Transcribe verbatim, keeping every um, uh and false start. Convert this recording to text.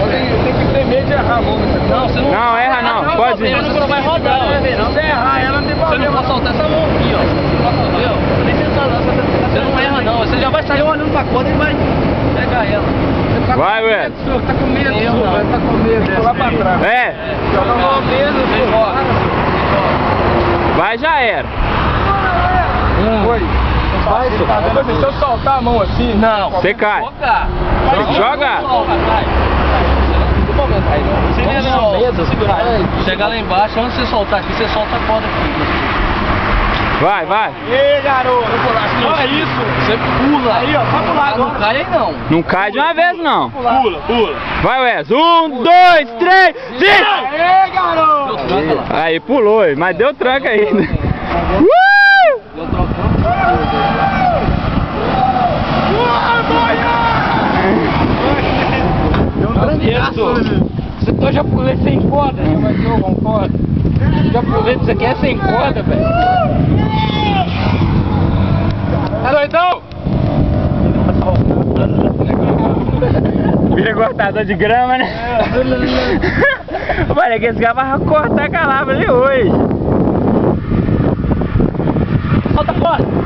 Tem que ter medo de errar a mão. Não, você não... Não, erra não, não pode ir. Não vai rodar, não vai ver não. Se errar ela, não tem problema. Você não pode soltar essa mão aqui, ó. Você não pode soltar, viu? Você nem sentar não, você não erra não. Você já vai sair olhando pra corda e vai pegar ela. Vai, Wes. Tá com medo, senhor. Tá com medo. Vou lá pra trás. É. Tá com medo, vem embora. Vai, já era. Foi. Vai, se eu soltar a mão assim... Não. Você cai. Joga. Você não medo, segurar. Chegar lá embaixo, antes de você soltar aqui, você solta a corda aqui. Vai, vai. Ei, garoto. Não é isso. Você pula. Aí, ó, só pular agora. Não cai aí não. Não cai de uma vez, não. Pula, pula. Vai, Wes. Um, dois, três, cinco. Aê, garoto. Aí, pulou, mas deu tranca ainda. Uh! Deu tranca. Eu já pulei sem corda, já vai ter com corda. Já pulei disso aqui é sem corda, velho. Tá doidão? Vira cortador de grama, né? Eu falei que esse cara vai cortar a calabra ali hoje. Solta a corda.